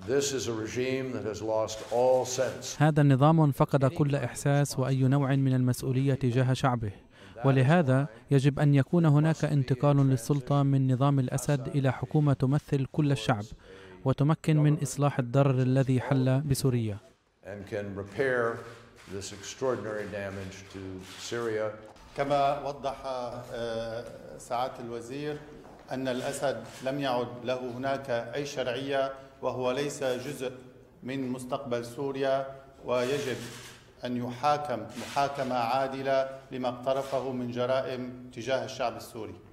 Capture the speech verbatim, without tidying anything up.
هذا النظام فقد كل إحساس وأي نوع من المسؤولية تجاه شعبه، ولهذا يجب أن يكون هناك انتقال للسلطة من نظام الأسد إلى حكومة تمثل كل الشعب وتمكن من إصلاح الضرر الذي حل بسوريا. كما وضح سعادة الوزير أن الأسد لم يعد له هناك أي شرعية، وهو ليس جزء من مستقبل سوريا، ويجب أن يحاكم محاكمة عادلة لما اقترفه من جرائم تجاه الشعب السوري.